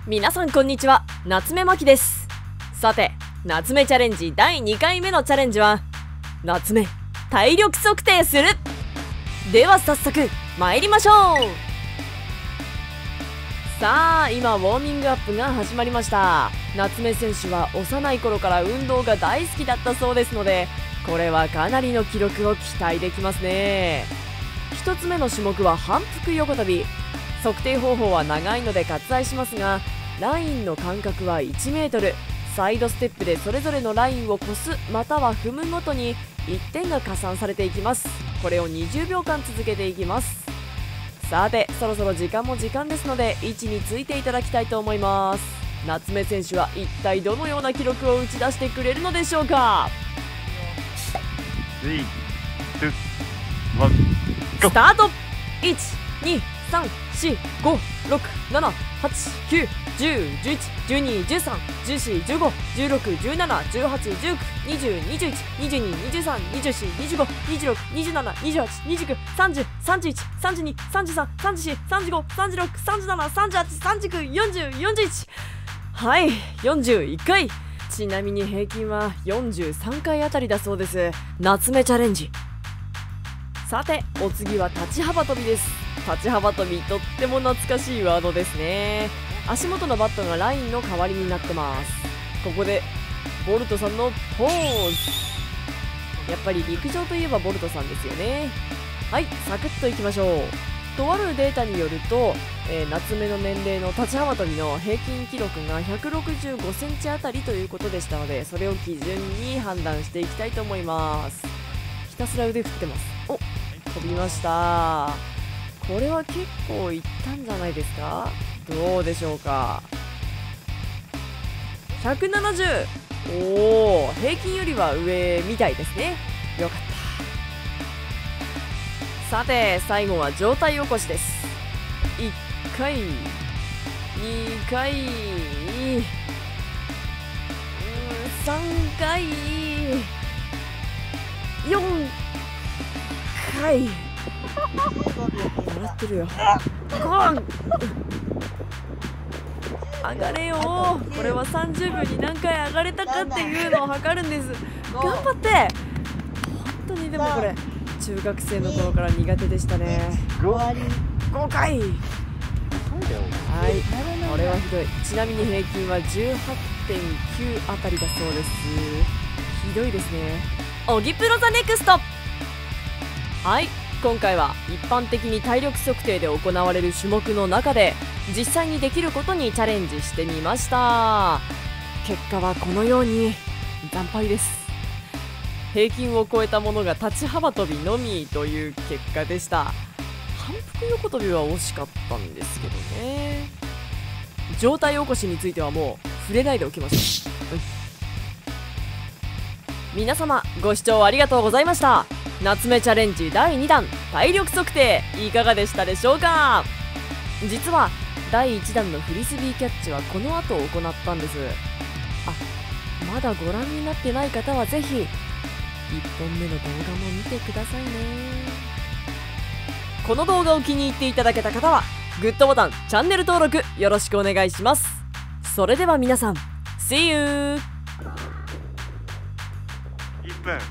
皆さんこんにちは、夏目まきです。さて、夏目チャレンジ第2回目のチャレンジは夏目体力測定する。では早速参りましょう。さあ、今ウォーミングアップが始まりました。夏目選手は幼い頃から運動が大好きだったそうですので、これはかなりの記録を期待できますね。1つ目の種目は反復横跳び。測定方法は長いので割愛しますが、ラインの間隔は 1m、 サイドステップでそれぞれのラインを越すまたは踏むごとに1点が加算されていきます。これを20秒間続けていきます。さて、そろそろ時間も時間ですので位置についていただきたいと思います。夏目選手は一体どのような記録を打ち出してくれるのでしょうか。スタート。1、2、3、4、5、6、7、8、9、10、11、12、13、14、15、16、17、18、19、20、21、22、23、24、25、26、27、28、29、30、31、32、33、34、35、36、37、38、39、40、41。はい、41回。ちなみに平均は43回あたりだそうです。夏目チャレンジ。さて、お次は立ち幅跳びです。立ち幅跳び、とっても懐かしいワードですね。足元のバットがラインの代わりになってます。ここでボルトさんのポーズ。やっぱり陸上といえばボルトさんですよね。はい、サクッといきましょう。とあるデータによると、夏目の年齢の立ち幅跳びの平均記録が165センチあたりということでしたので、それを基準に判断していきたいと思います。ひたすら腕振ってます。お、飛びました。これは結構いったんじゃないですか。どうでしょうか。170。おお、平均よりは上みたいですね。よかった。さて、最後は上体起こしです。1回、2回、3回、4回。笑ってるよ。上がれよ。これは30秒に何回上がれたかっていうのを測るんです。頑張って。本当にでもこれ中学生の頃から苦手でしたね。5回。はい、これはひどい。ちなみに平均は 18.9 あたりだそうです。ひどいですね。オギプロザネクスト。はい、今回は一般的に体力測定で行われる種目の中で実際にできることにチャレンジしてみました。結果はこのように惨敗です。平均を超えたものが立ち幅跳びのみという結果でした。反復横跳びは惜しかったんですけどね。上体起こしについてはもう触れないでおきましょう。皆様ご視聴ありがとうございました。夏目チャレンジ第2弾体力測定いかがでしたでしょうか。実は第1弾のフリスビーキャッチはこの後行ったんです。まだご覧になってない方はぜひ1本目の動画も見てくださいね。この動画を気に入っていただけた方はグッドボタン、チャンネル登録よろしくお願いします。それでは皆さん See you。 1分